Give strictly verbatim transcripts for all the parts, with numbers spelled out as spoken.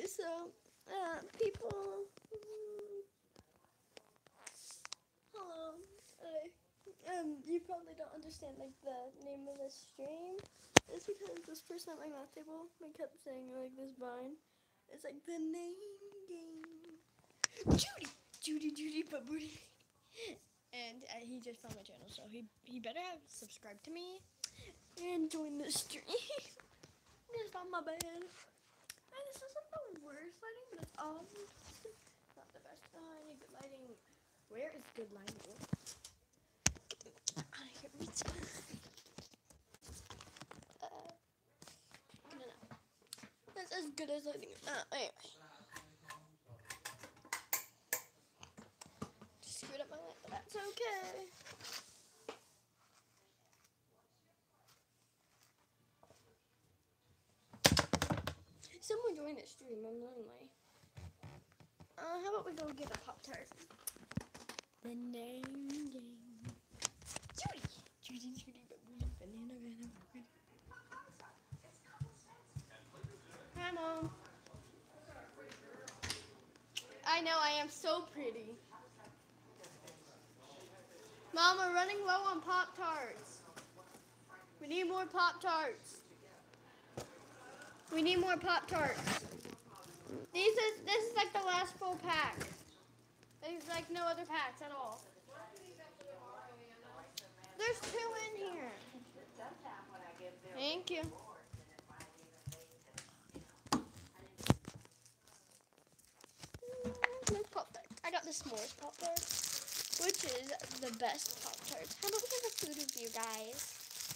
so, uh, people, mm, hello, uh, um, you probably don't understand, like, the name of this stream. It's because this person at my math table, I kept saying, like, this vine. It's like, the name game. Judy! Judy, Judy, but booty. And uh, he just found my channel, so he, he better have subscribed to me and join the stream. Just on my bed. And this isn't the worst lighting, but it's all not the best. Oh, I need good lighting. Where is good lighting? I can't reach. Uh, no, no. That's as good as lighting. Uh, anyway. Just screwed up my light, but that's okay. Someone join the stream. I'm lonely. Uh, how about we go get a Pop-Tart? The name game. Judy! Judy, Judy, but banana, banana, banana. Hi, Mom. I know, I am so pretty. Mom, we're running low on Pop-Tarts. We need more Pop-Tarts. We need more Pop-Tarts. These is, this is like the last full pack. There's like no other packs at all. There's two in here. Thank you. I got the s'mores Pop-Tart, which is the best Pop-Tarts. How about we have a food review, guys?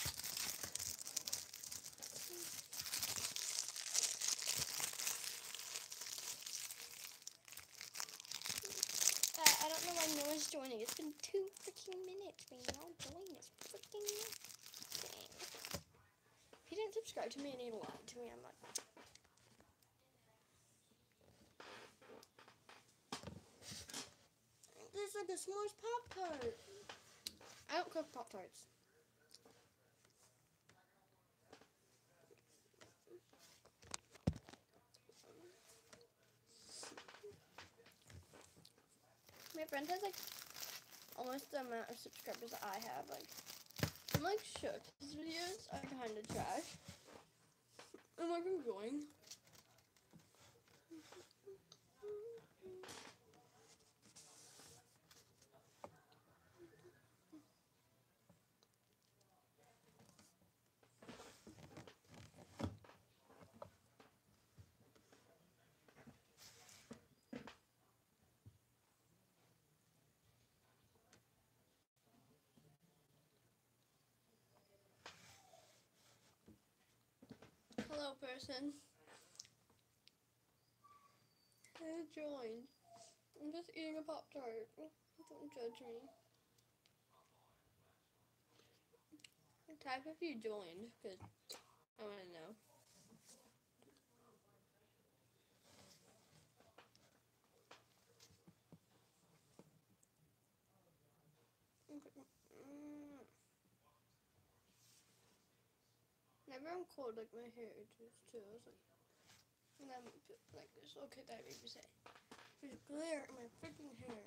Uh, I don't know why no one's joining. It's been two freaking minutes. We all join this freaking thing. If you didn't subscribe to me and you lied to me, I'm like... This is like a s'mores Pop-Tart. I don't cook Pop-Tarts. My friend has like almost the amount of subscribers that I have. Like, I'm like shook. His videos are kind of trash. I'm like enjoying. Hello, person. I joined. I'm just eating a Pop-Tart. Don't judge me. Type if you joined, because I want to know. Whenever I'm cold, like my hair itches too. I was like, and I'm like this. Okay, that made me say. There's glare in my freaking hair.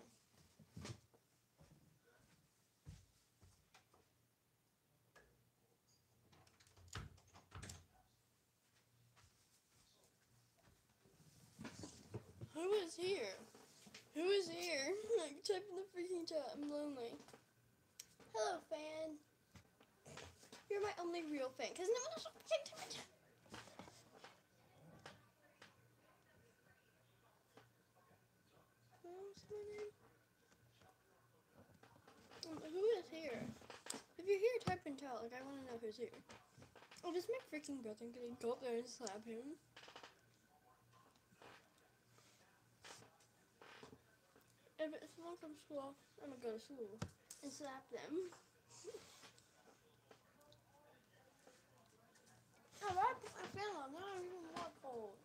Who is here? Who is here? Like, type in the freaking chat. I'm lonely. Hello, fan. You're my only real fan, because no one else will take to my chat. Who is here? If you're here, type in chat. Like, I want to know who's here. Oh, this is my freaking brother. I'm gonna go up there and slap him. If it's someone from school, I'm gonna go to school and slap them. Oh, I put my fan on. Now I even more cold.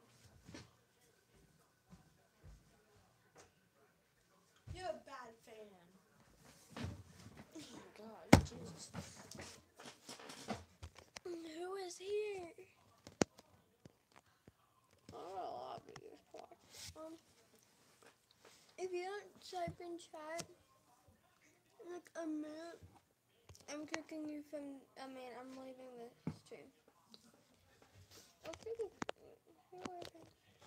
You're a bad fan. Oh my god, Jesus. Who is here? Oh, I'll be this Um, if you don't type in chat in like a minute, I'm kicking you from, I mean, I'm leaving the stream. Okay, you're welcome.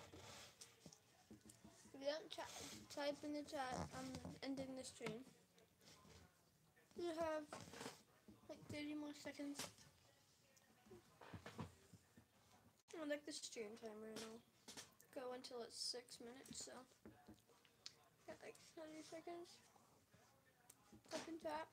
If you don't chat, type in the chat, I'm ending the stream. You have like thirty more seconds. I like the stream timer and I'll go until it's six minutes, so got like thirty seconds. Type in chat.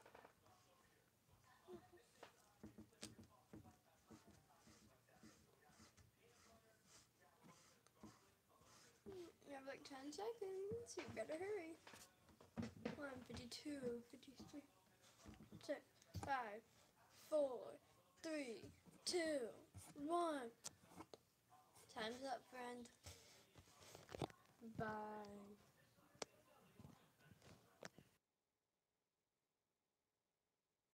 You have like ten seconds, you better hurry. one, fifty-two, fifty-three, six, five, four, three, two, one. Time's up, friend. Bye.